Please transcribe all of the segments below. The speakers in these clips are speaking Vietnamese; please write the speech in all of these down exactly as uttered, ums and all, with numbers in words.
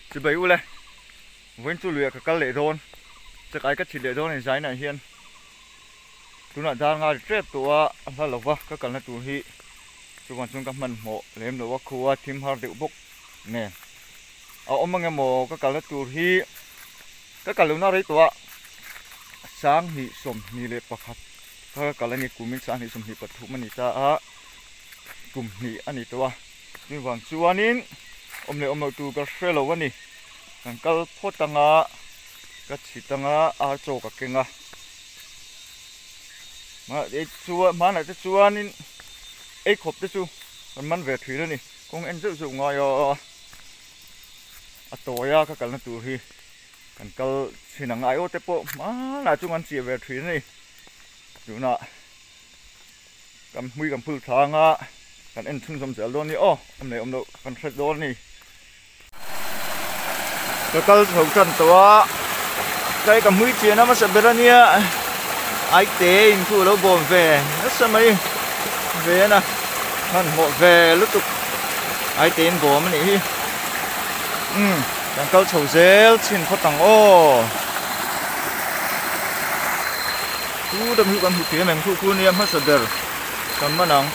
chỉ bảy u lệ vẫn chú luyện các lệ rôn chắc ai các chỉ lệ rôn này trái này hiền chú nãy ra ngay chếtตัวlà lộc vợ các cần là chú hi chú còn chúng các mình mộ lấy đồ khu team hard điệu bốc nè ở ông mang mộ các cần là chú hi các cần lúc nào đấyตัวsáng hi sum hi lệ bạc hạt các cần là ni cú mình sáng hi sum hi bát thu mình ta á cúm hi anh niตัวนี่วันชวนนี้อมเลยอมเราดูกับเฟลวันนี้กันก็พอตั้งอ่ะก็ชิตั้งอ่ะอาโจกับเก่งอ่ะมาไอ้ชวนมาไหนจะชวนนี่ไอ้ขบจะชูมันมันเวทีแล้วนี่คงเอ็นจะสูงงอยอ่ะอ่ะตัวยาก็กันนั่นตัวที่กันก็ชินังไอโอเตปมาไหนจุงอันเสียเวทีนี่อยู่น่ะกันมือกันพื้นทางอ่ะกันเอ็นทุ่งสมเสด็จโดนนี่อ้ออมเลยอมเรากันเสด็จโดนนี่ก็ก็ถูกจันตัวใกล้กับมือเจียนะมาเสร็จแล้วเนี่ยไอเตอินคู่เราบ่มเวนั่นสมัยเวนะมันหมดเวลุตุไอเตอินบ่มันนี่อืมกันก็ถูกเซลชินพอตังโอ้คู่ดำหิวกันหิวเพียแมงคู่คู่เนี่ยมาเสด็จกันมานัง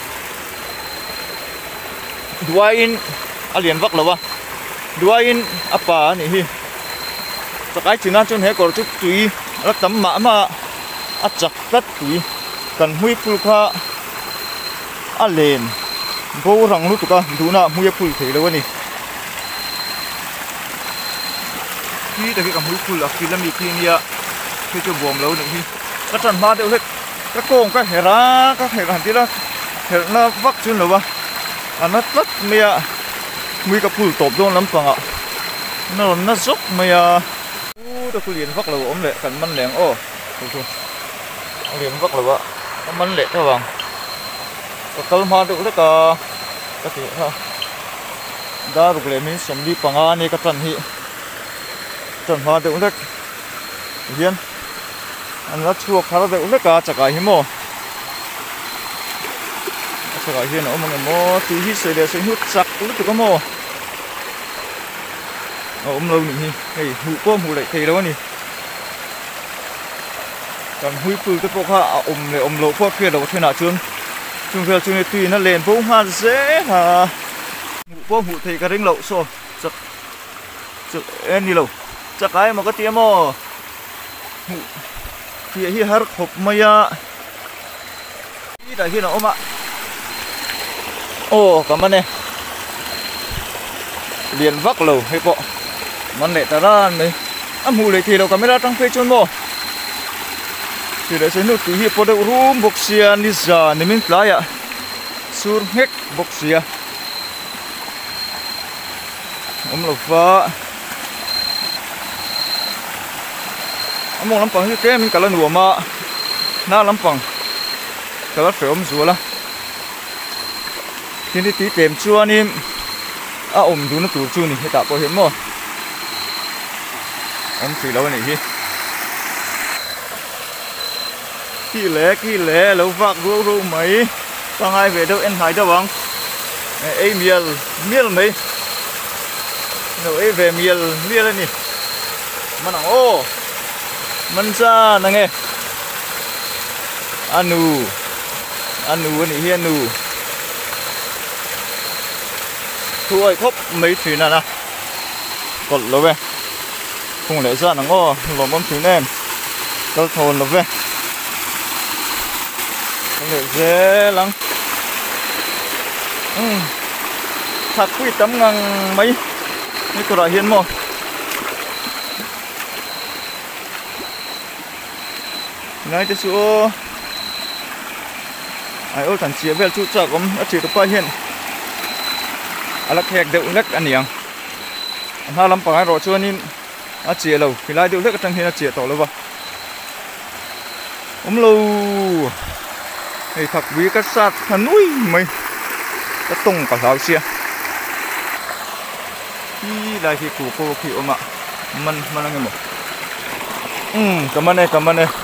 Duain alien vak lawa Duain apa ni hi Sakai china chun he kor chuk tui Alat tam ma ma Achak tat tui Kan hui pul ka Alen Bo rang lu tuka Duna hui pul thei lawa ni Hi taki kam hui pul akila mi ki niya Hi chu buam lawa ni hi Ka chan ma deu hek Ka kong ka hera Ka hera tila Hera na vak chun lawa anh nó rất mày mày cái phul tộp luôn lắm bằng ạ nó nó dốc mày u tôi liền vắt là ốm lệ cần măn lẹng ô thôi thôi liền vắt là vợ nó măn lệ thôi bằng cái câu hoa được đấy cả cái gì ha đã được lệ mình sống đi bằng anh cái trận hi trận hoa được đấy hiền anh nó chua khá là được đấy cả chắc cái hiếm mồ cái cái hiền nó mà người mò tí hít sợi để sợi hút sặc lúc tụi con mò ôm lâu nè hey hụ có hụ lại thì đâu nè còn hui phư cái bộ ha ôm này ôm lâu qua kia đâu thế nào chưa chung về chung này tùy nó lên bông hoa dễ hả hụ có hụ thì cái rinh lậu xô sặc sặc em đi lâu chắc cái mà có tiếng mò hụ thì hi har hộp mày à đi đại hi nó ôm ạ ô cảm ơn nè liền vác lầu hay bộ món lệ ta ra này âm hù lấy thì đâu camera trong phê chôn mò thì để xem nút tí hiệp vào đầu room boxia đi giờ nên mình play ạ sur hết boxia ông lộc vợ ông mong lắm bằng như thế mình cả lần đùa mà na lắm bằng cả lần phải ông rùa là thì đi tí tìm chua ni à ôm đủ nó tủ chua ni tạo bảo hiểm mà ông chỉ lâu này hi kỳ lẽ kỳ lẽ lâu vạc rú rú mấy sang ai về đâu em thấy đâu bằng ấy miel miel mấy đâu ấy về miel miel này mà nào ô mình ra nè nghe anu anu này hi anu thôi khóc mấy thứ này nè còn lâu về không lẽ ra nó ngô lồng bấm thứ nem tao thồn lâu về không lẽ dễ lắm ừ. Thật quý tấm ngang mấy mấy cái loại hiên mò ngay tới chỗ ai ơi thằng chia về chút chợ cũng đã chỉ được bao hiên alak hek deuh lek aniang ha lam pangai ro chuanin a chia lo khilai deuh lek atang hin a chia to lo wa om lo hei thak vi ka sat thanui mai ka tong ka hlau sia hi lai hi ku ko khi oma man man ang mo um kaman ne kaman ne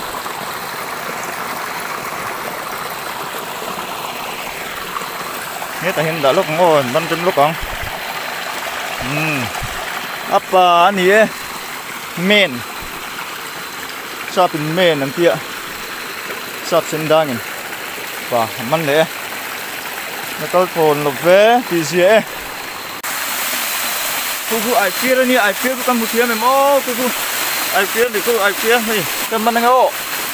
nghe ta hiện đã lúc ngồi ban chân lúc con, apa ani main sapin main ang tia sap sendangin pa man le nakal phone lo ve ti sia ku ku ai pia ni ai pia kan mu tia me mo ku ku ai pia ni ku ai pia ni kan man ngao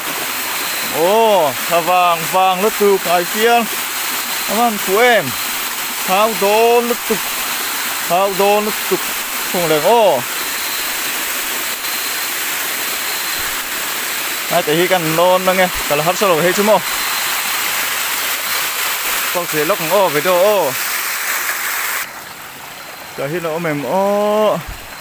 ô thà vàng vàng lướt tục ai pia man của em thao đô lướt tục thao đô lướt tục không lẽ ô ai tại khi cần nôn mà nghe cả là hấp solo hết chứ mò con sẽ lóc ô về đâu ô cả khi nó mềm ô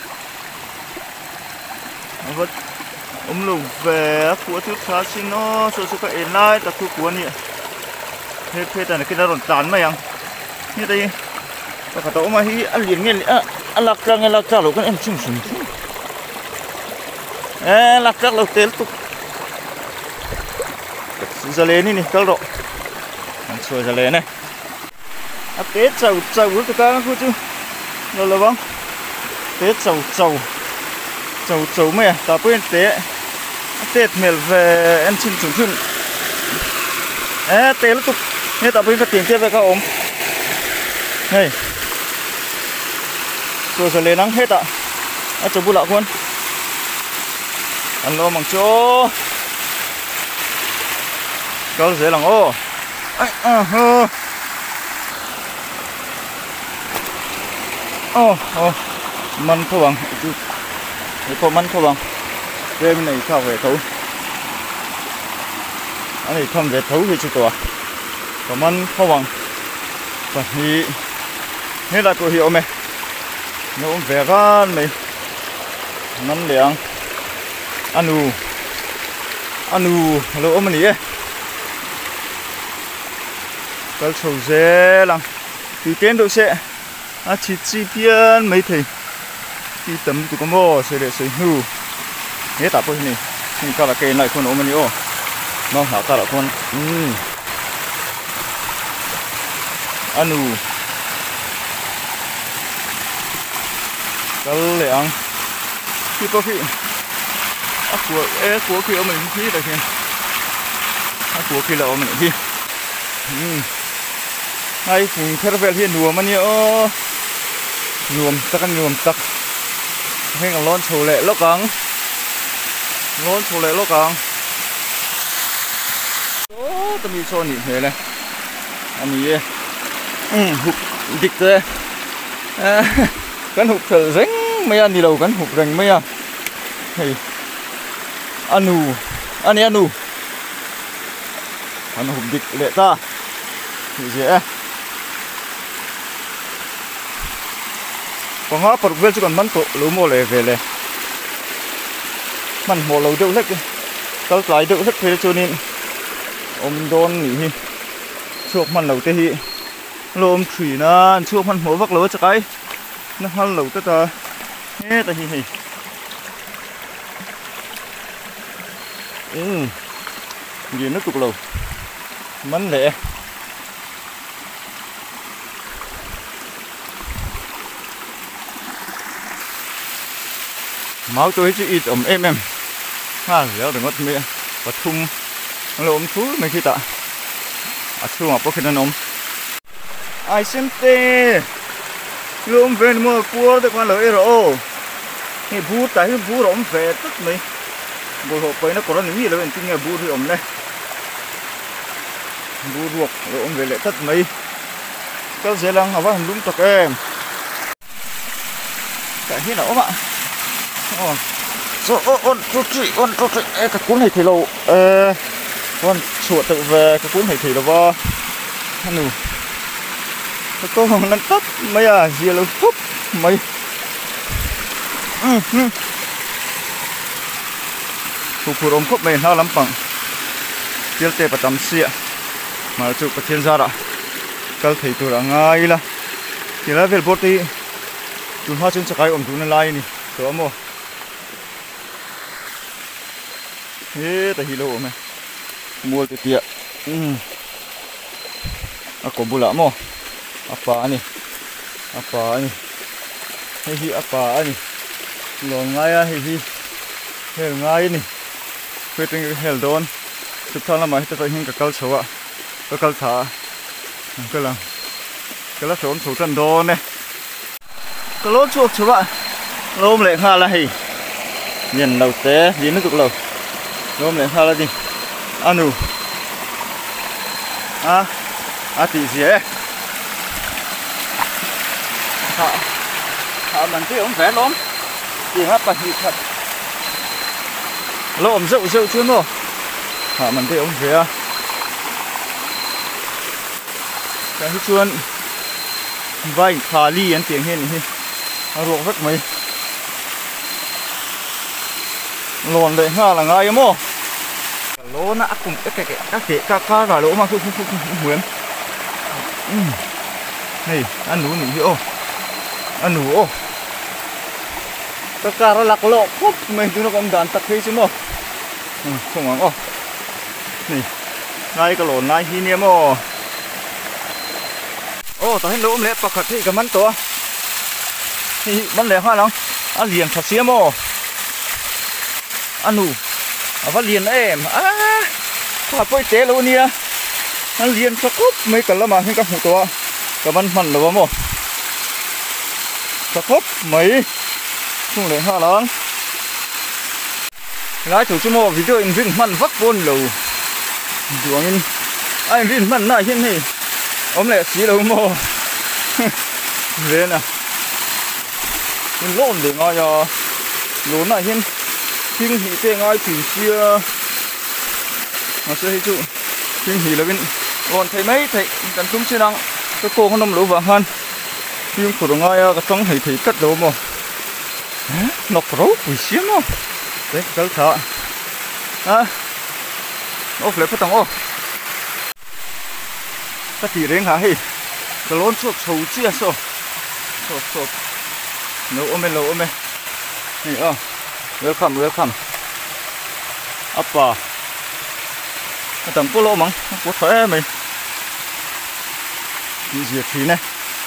vật ông lục về của thứ khá xin nó số số cái lại ta cứ cuốn nhỉ thế thế này cái đó còn tán mà yang như đây ta phải tổ mà hi ăn liền nghe à ăn lạc ra nghe lạc ra lúc cái em chim sùng ê lạc ra lúc tết tục giờ lên đi nè cao độ ăn xôi giờ lên này à tết sầu sầu của tụi ta cứ chứ rồi là bông tết sầu sầu sầu sầu mẹ ta quên tết tết mèo về em xin chúng chun ê tết lúc tục nghe ta quên phát tiền kia về các ông này rồi giờ lên nắng hết ạ à cho bu lạ con ăn lo bằng chỗ câu dễ lòng ô ô ô man thua bằng cái con man thua bằng game này sao về thấu anh này không về thấu thì chỉตัวcòn man thua bằng và thì thế là cô hiểu mày nó cũng về gan mày man liền anu anu lỗ mình đi cái sầu dê lắm từ kén độ sẽ à chỉ chi pian mấy thầy khi tấm tụi con mò sẽ để xây hưu hết tạ bôi này nhưng cả là cây này con ôm mình ô nó hảo cả là con um anu cái lẹng khi có khi à của é của khi ôm mình khi là khi à của khi là ôm mình khi um hay phùng theo về hiện nùa mà nhiều nhuộm tắc ăn nhuộm tắc hay là lon sầu lệ lóc căng lon sầu lệ lóc căng ô tao bị so nhỉ thế này anh nhỉ um hụt dịch thế cắn hụt thở ránh mấy anh đi đâu cắn hụt rành mấy à hey anu anh anu anh hụt dịch lệ ta gì vậy còn ngõ bật về chứ còn mắn tổ lúa mùa lệ về lệ mắn mùa lâu đâu hết cái tao lại đâu hết thế cho nên ông đôn nghỉ chuộc mắn lâu thế hi lôm thủy na chuộc mắn mùa vắt lúa cho cái nó mắn lâu tất cả nghe ta hi hi ừ gì nó cục lâu mắn lệ máu tôi chỉ ít ẩm em em ha dẻo đừng ngất miệng và thùng nó ôm thú mấy khi tạ à thùng mà có khi nó ôm ai xem tê luôn về mua cua được quan lợi rồi thì bút tại cái bút ôm về tất mấy bộ hộp ấy nó có những gì là bên tinh là bút thì ôm đây bút ruột rồi ôm về lại tất mấy các dễ lăng học văn đúng thật em cái gì nào bạn ồ rồi ôn ôn chút chị ôn chút chị cái cuốn này thì lâu ê con chuột tự về cái cuốn này thì là bo nụ cái cô hồng nâng tóc mấy à gì là phúc mấy phụ phụ ôm phúc mày nó lắm bằng tiêu tệ và tắm xịa mà chụp cái thiên gia đó cái thầy tôi đã ngay là thì là về bột đi chúng hoa trên cái ôm chúng nó lai nè tôi mua thế ta hi lô mày mua từ tiệm um à có bù lạ mò apa ni apa ni hi hi apa ni lon ngay à hi hi hel ngay ni quê trên hel đón chụp thang là mấy tôi hình cái câu số ạ cái câu thả cái là cái là số số trận đón này cái lỗ chuột số bạn lôm lệ ha là hi nhìn đầu té gì nó cực lâu lôm lệ ha là gì anu à à tí gì ấy họ họ mình cái ông vẽ lắm gì hết bài thật lôm rượu rượu chưa nữa họ mình cái ông vẽ cái chuồn vay khá li anh tiếng hiền hi ruộng rất mấy lồn đấy ha là ngay em ô lỗ nã cùng cái cái các cái các các vào lỗ mà không không không không muốn này ăn nú nỉ ô ăn nú ô các cá nó lạc lộ khúc mình chúng nó còn đàn tắc thế chứ mô không ngon ô này ngay cái lồn này hi niêm ô ô tao thấy lỗ lẽ bạc thật thì cái mắn to thì mắn lẽ hoa lắm ăn liền thật xía mô ăn nụ à phát liền em à thả phơi té luôn nia ăn liền cho cúp mấy cái là mà những cái hủ to cái mắn mặn là mô cho cúp mấy không lẽ hoa lắm lái chủ cho mô video in vinh mặn vắt bôn lầu chuồng in anh vinh mặn này hiện này ôm lẹ xí đâu mô về nè mình lộn để ngồi giờ lốn này hiện kinh hỉ tê ngồi thủy chia mà sẽ hay trụ kinh hỉ là bên còn thấy mấy thấy cần chúng chưa đăng cái cô con nông lúa vàng hơn nhưng của nó ngồi cái trong thấy thấy cất đâu mà nó rấu quỷ xiêm không đấy cái thợ à ô lấy phát tông ô cái gì đấy hả hi cái lon sốt sầu chia sốt sốt sốt nấu ôm bên nấu ôm bên này ờ welcome welcome apa cái tầng polo mắng có thoải mày gì gì thì này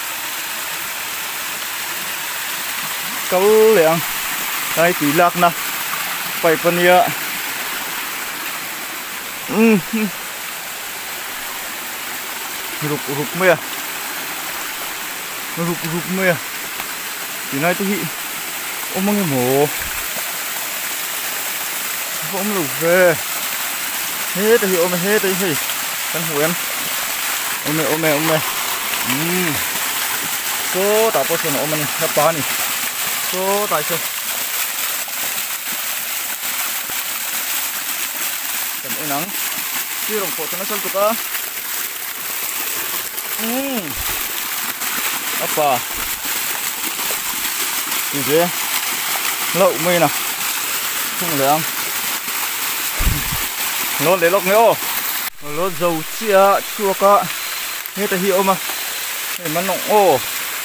câu liền đây tỷ lạc nè bảy phần nhựa um rụp rụp mưa rụp rụp mưa thì nay tôi bị ôm mang cái mổ ôm lục về hết thì ôm hết đấy thì con hủ em ôm mẹ ôm mẹ ôm mẹ um số tạo bao nhiêu ôm anh hấp bán này số tại sao cần ánh nắng chưa đồng hồ cho nó sân tụt á um apa gì thế lậu mây nào không lẽ lót để lóc nhau lót dầu chia chua cả nghe ta hiểu mà để mà nọng ô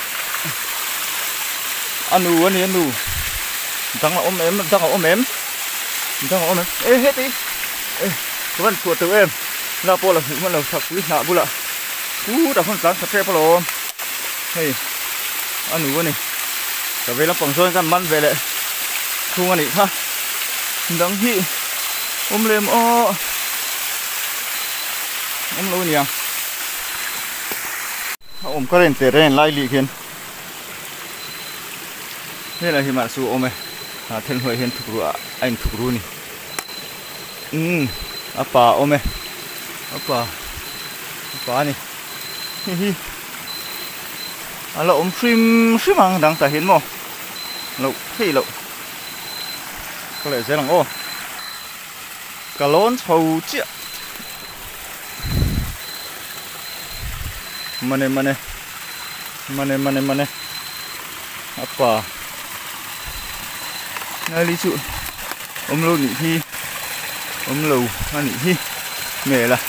ăn nụ ăn đi ăn nụ thằng là ôm em thằng là ôm em thằng là ôm em ê hết đi ê các bạn chuột từ em là po là cũng là thật quý hạ bu lạ cú đã không dám thật phép lo hey ăn nụ này cả về là phòng xôiกันมันvề lại thu ăn đi ha đắng hi ôm lem ô ôm lâu nhỉ ôm cái đèn tè đèn lai lì khen thế là hiện mà su ôm này à thiên huệ hiện thực rùa anh thực rùa này um apa ôm này apa apa này hi hi à lậu ôm phim phim mang đang tại hiện mò lậu thấy lậu có lẽ sẽ là ô cả lón sầu chia mana mana mana mana mana apa ngay lý sự ôm lâu nị thi ôm lâu nị thi mẹ là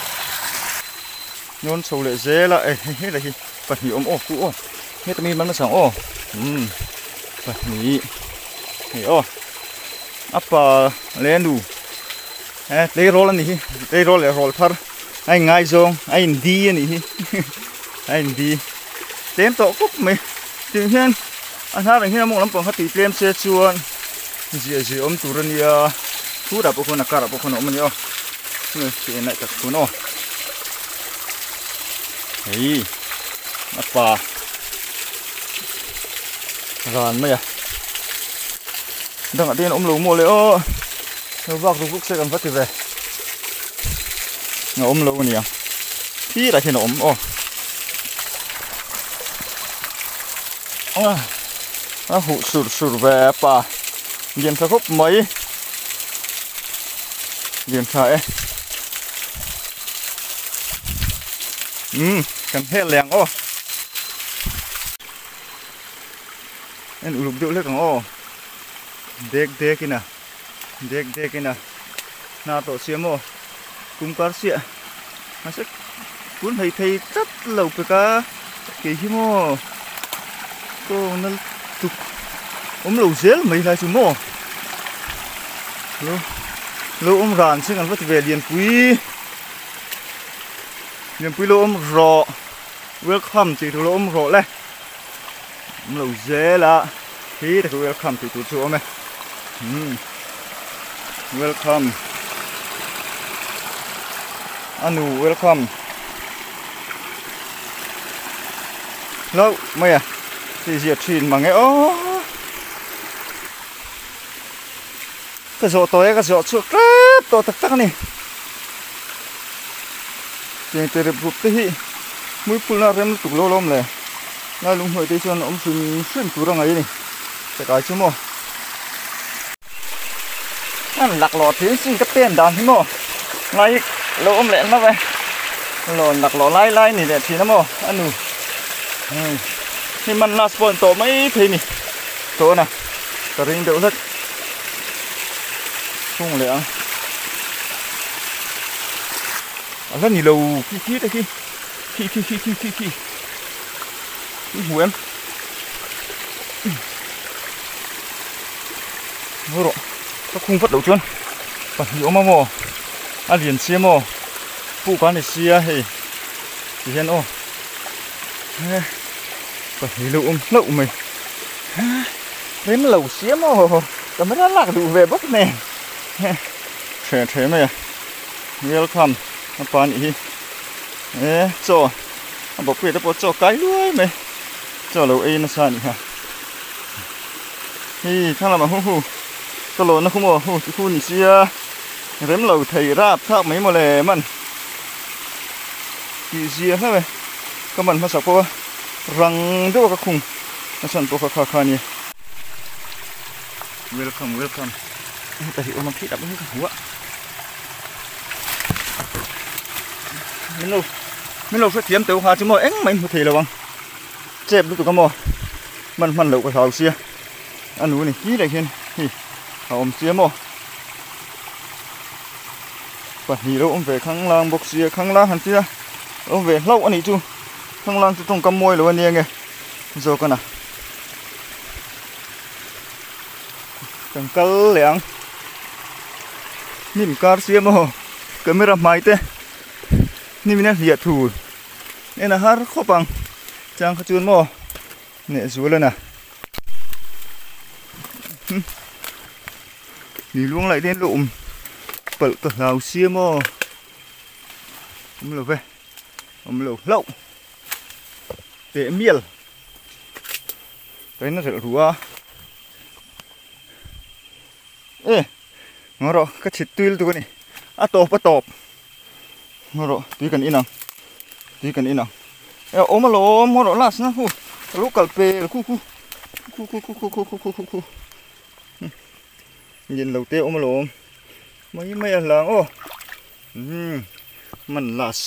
nhon sầu lệ dễ là hết là gì bật nhị ôm ô cũ ô hết tao mi bắn nó sáng ô um bật nhị nhị ô apa lên đủ eh đây roll này đây roll là roll thar anh ngay zong anh đi này anh đi đến tổ cúc mày tự nhiên anh ha rằng khi mong lắm bằng hạt tì kem xe chuan gì gì ôm tủ rân ya thu đạp bốc con cà đạp bốc con ôm nhau người chuyện này thật cuốn ô ấy mắt pa ràn mấy à đang ở đây ôm lù mua lấy ô nó vác rục xe cầm vắt thì về nó ôm lù nè tí là khi nó ôm ô nó hụt sụt sụt về pa diêm sa khúc mấy diêm sa ấy ừ cần hết lẹng ô anh lục điệu lên càng ô đếch đếch kia nè đếch đếch kia nè na tổ xiêm ô cùng cá xịa nó sẽ cuốn thầy thầy rất lâu với cá kỳ hi mô cô nó tục ôm lẩu dế mấy lại chúng mô lô lô ôm ràn xin ăn vất về liền quý liền quý lô ôm rọ welcome thì lô ôm rọ này ôm lẩu dế là thì thì welcome thì tụi chỗ mày welcome anu welcome lâu mày à thì diệt thìn mà nghe ô cái giỏ tối cái giỏ chuột rất to tắc tắc này thì từ bụp tới mũi phun ra rem tụt lô lom này ngay lùng hồi tới cho nó ông xuyên xuyên túi ra ngay này sẽ cái chứ mò anh lạc lò thế xin cái tiền đàn thế mò ngay lô ông lẹn nó vậy lò lạc lò lai lai này để thì nó mò anh nụ thì mình là spawn tổ mấy thì nè tổ nè cái ring đậu rất không lẽ rất nhiều lâu khi khi đây khi khi khi khi khi khi khi khi hú em vô rồi nó không phát đầu chân còn nhiều mà mò ăn liền xe mò phụ quán để xe thì thì hiện ô còn nhiều lâu ông lậu mình đến lẩu xe mò còn mới đã lạc đủ về bốc này thế thế mày welcome nó pan ý ê cho nó bảo vệ nó bảo cho cái luôn mày cho lẩu ấy nó sao nhỉ hả thì thằng nào mà hu hu cái lẩu nó không mà hu hu nhỉ xia rếm lẩu thầy ráp thác mấy mà lề mình gì gì hết mày các bạn mà sao có răng đâu các khung nó sản phẩm khá khá nhỉ welcome welcome tại vì ông khi đã bưng cái hũ mình lâu mình lâu phải tiêm tiêu hoa chứ mà anh mình có thể là bằng chép được tụi cái mò mình mình lâu cái thảo xia anh núi này kỹ này hiền thì thảo xia mò và thì đâu ông về khang lang bọc xia khang lang hẳn xia ông về lâu anh ấy chú khang lang trong cầm môi rồi anh nghe rồi con nào chẳng cỡ lẹng nhìn cá xia mà camera máy thế nhìn mình hiện thủ nên là hát khó bằng chẳng có chuyện mà nè xuống lên nè đi luôn lại đến lụm bự cả lào xia mà ông lẩu về ông lẩu lậu để miel cái nó sẽ rúa ê ngó rồi cái thịt tươi tụi này à tộp à tộp ngó rồi tùy cần in nào tùy cần in nào ôm mà lố ngó rồi lát nữa hu lúc cà phê khu khu khu khu khu khu khu khu khu khu nhìn đầu tiên ôm mà lố mấy mấy là ô mình lát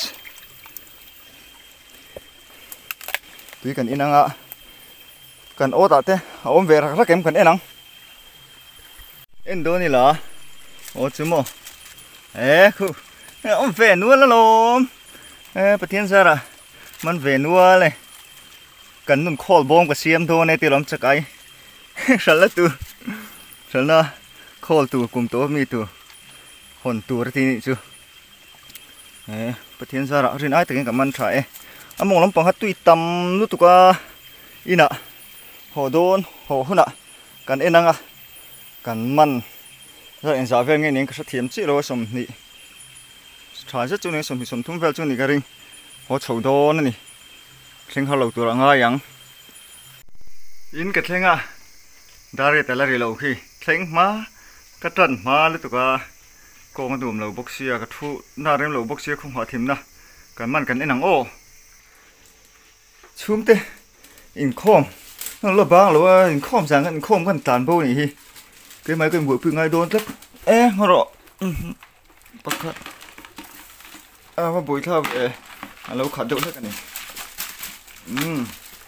tùy cần in nào ạ cần ô tạ thế ôm về rất kém cần in nào Indo này là ô chú mồ ê khu ông về nuôi là lôm ê bà thiên ra à mình về nuôi này cần mình khol bom cái xiêm thôi này tiêu lắm chắc ai sợ là tu sợ là khol tu cùng tổ mi tu hồn tu ra thì chứ ê bà thiên ra à riêng ai tự nhiên cảm ơn trời à mong lắm bằng hát tùy tâm lúc tụi ca in ạ hồ đôn hồ hôn ạ cần em năng à cần mặn rồi em giả về nghe nên cái thiếm chỉ rồi sầm nị trái rất chỗ này sầm sầm thung về chỗ này cái ring hồ chầu đôn này sinh hoa lầu tuổi ngay yang in cái theng à đã rồi tại là lâu khi theng má cái trần má lấy tụi cái cô cái đùm lầu bốc xia cái thu na đem lầu bốc xia không hòa thiếm na cần mặn cần em năng ô chum tê in khom nó là bang rồi in khom rằng in khomกันtàn bao này cái máy cái mũiพึ่งngay đôn rất ê mà rồi bắt khát à mà bụi thao ê à lâu khát đâu thế cái này um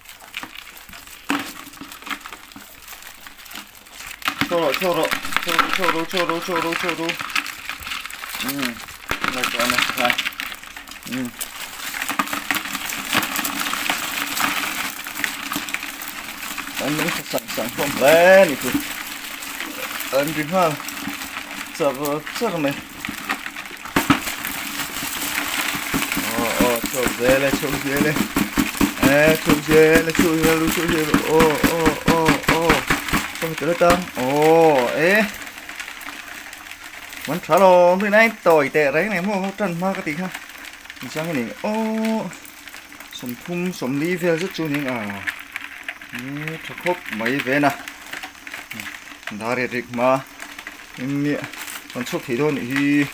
cho rồi cho rồi cho rồi cho rồi cho rồi cho rồi um này cái này này um anh muốn sẵn sẵn không lên thì anh đi ha sao sao này ô ô chụp dễ lên chụp dễ lên ê chụp dễ lên chụp dễ lên chụp dễ lên ô ô ô ô không tới đâu ô ê vẫn trả lo bên này tỏi tệ đấy này mua trần ma cái tí ha thì sao cái này ô sầm thum sầm ly về rất chú những à cho khóc mấy về nè đã để được mà nhưng còn chụp thì thôi thì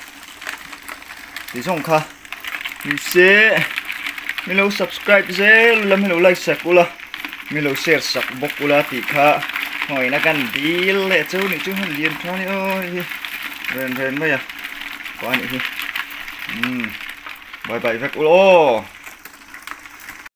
thì xong kha mình sẽ mình lâu subscribe sẽ làm mình lâu like sạc cula mình lâu share sạc bóc cula thì kha hỏi nó cần đi lệ châu này chứ không liền cho này ơi rèn rèn bây giờ quá này thì bye bye với cula